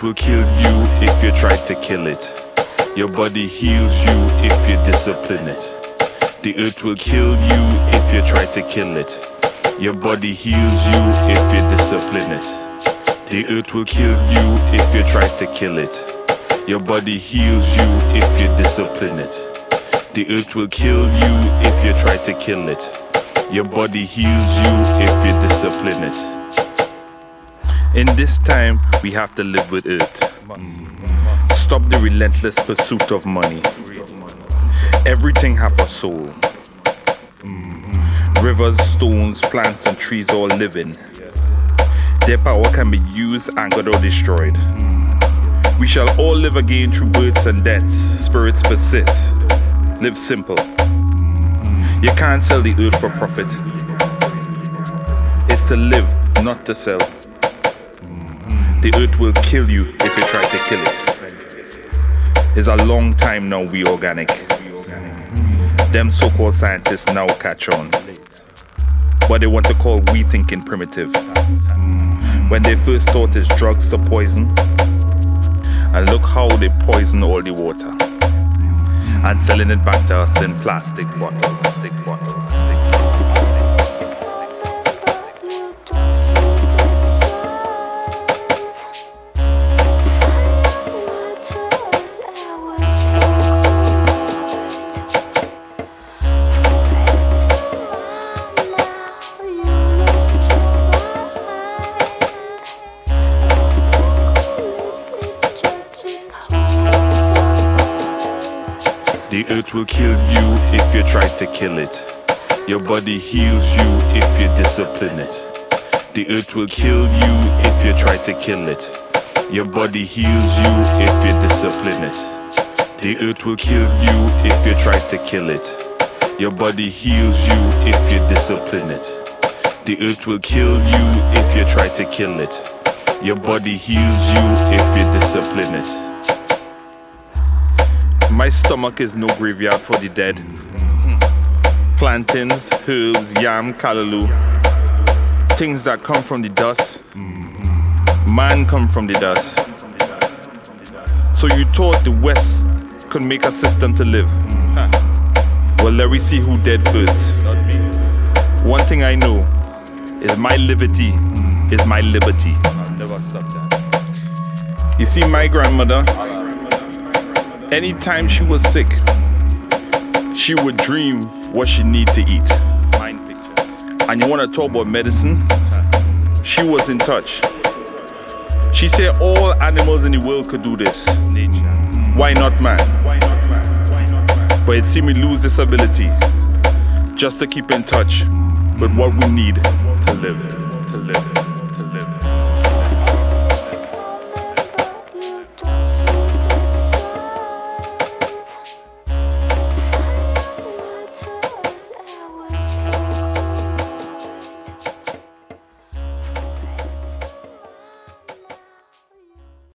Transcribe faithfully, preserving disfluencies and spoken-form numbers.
will kill you if you try to kill it. Your body heals you if you discipline it. The earth will kill you if you try to kill it. Your body heals you if you discipline it. The earth will kill you if you try to kill it. Your body heals you if you discipline it. The earth will kill you if you try to kill it. Your body heals you if you discipline it. In this time, we have to live with earth. Stop the relentless pursuit of money. Everything have a soul. Rivers, stones, plants and trees all living. Their power can be used, anchored or destroyed. We shall all live again through births and deaths. Spirits persist. Live simple. You can't sell the earth for profit. It's to live, not to sell. The earth will kill you if you try to kill it. It's a long time now we organic. Them so-called scientists now catch on. But they want to call we thinking primitive. When they first thought it's drugs to poison. And look how they poison all the water. And selling it back to us in plastic bottles, stick bottles, stick bottles. The earth will kill you if you try to kill it. Your body heals you if you discipline it. The earth will kill you if you try to kill it. Your body heals you if you discipline it. The earth will kill you if you try to kill it. Your body heals you if you discipline it. The earth will kill you if you try to kill it. Your body heals you if you discipline it. My stomach is no graveyard for the dead. Plantains, herbs, yam, callaloo. Things that come from the dust. Man come from the dust. So you thought the West could make a system to live. Well, let me see who dead first. One thing I know is my liberty is my liberty. I'll never stop that. You see, my grandmother, anytime she was sick, she would dream what she need to eat. Mind pictures. And you want to talk about medicine? She was in touch. She said all animals in the world could do this. Nature. Why not man? Why not man? Why not man? But it seemed we lose this ability just to keep in touch with what we need to live, to live.